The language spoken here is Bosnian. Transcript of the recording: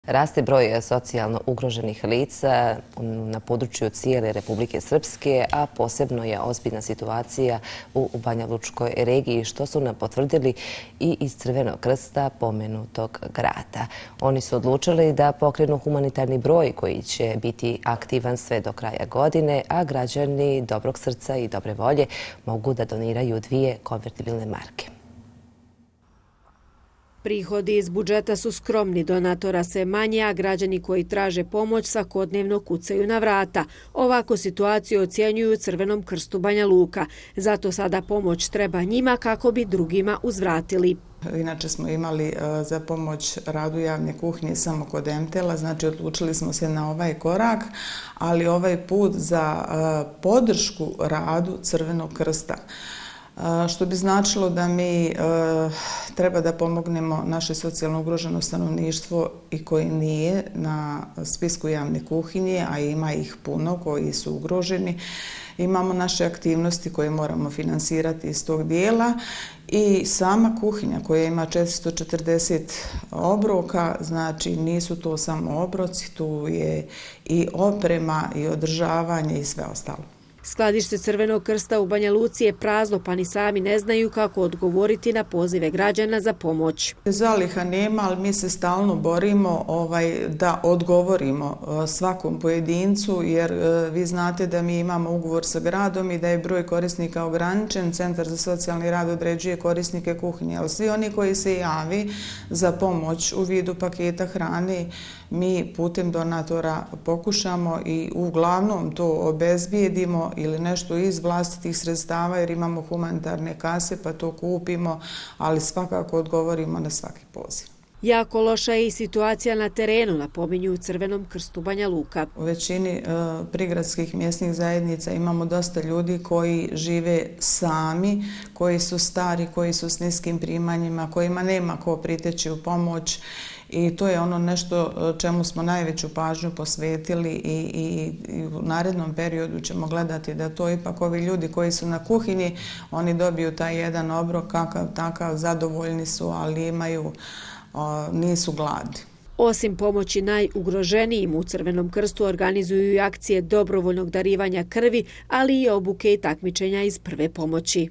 Raste broj socijalno ugroženih lica na području cijele Republike Srpske, a posebno je ozbiljna situacija u Banjalučkoj regiji, što su nam potvrdili i iz Crvenog krsta pomenutog grada. Oni su odlučili da pokrenu humanitarni broj koji će biti aktivan sve do kraja godine, a građani dobrog srca i dobre volje mogu da doniraju 2 konvertibilne marke. Prihodi iz budžeta su skromni, donatora sve manje, a građani koji traže pomoć svakodnevno kucaju na vrata. Ovako situaciju ocjenjuju u Crvenom krstu Banja Luka. Zato sada pomoć treba njima kako bi drugima uzvratili. Inače smo imali za pomoć radu javne kuhinje samo kod MTL-a, znači odlučili smo se na ovaj korak, ali ovaj put za podršku radu Crvenog krsta. Što bi značilo da mi treba da pomognemo naše socijalno ugroženo stanovništvo i koji nije na spisku javne kuhinje, a ima ih puno koji su ugroženi. Imamo naše aktivnosti koje moramo finansirati iz tog dijela i sama kuhinja koja ima 440 obroka, znači nisu to samo obroci, tu je i oprema i održavanje i sve ostalo. Skladište Crvenog krsta u Banja Luci je prazno, pa ni sami ne znaju kako odgovoriti na pozive građana za pomoć. Zaliha nema, ali mi se stalno borimo da odgovorimo svakom pojedincu, jer vi znate da mi imamo ugovor sa gradom i da je broj korisnika ograničen. Centar za socijalni rad određuje korisnike kuhinje, ali svi oni koji se javi za pomoć u vidu paketa hrane, mi putem donatora pokušamo i uglavnom to obezbijedimo ili nešto iz vlastitih sredstava jer imamo humanitarne kase pa to kupimo, ali svakako odgovorimo na svaki poziv. Jako loša je i situacija na terenu, napominju u Crvenom krstu Banja Luka. U većini prigradskih mjesnih zajednica imamo dosta ljudi koji žive sami, koji su stari, koji su s niskim primanjima, kojima nema ko priteći u pomoć. I to je ono nešto čemu smo najveću pažnju posvetili i u narednom periodu ćemo gledati da to ipak ovi ljudi koji su na kuhinji, oni dobiju taj jedan obrok, kakav takav, zadovoljni su, ali nisu gladni. Osim pomoći najugroženijim u Crvenom krstu organizuju i akcije dobrovoljnog darivanja krvi, ali i obuke i takmičenja iz prve pomoći.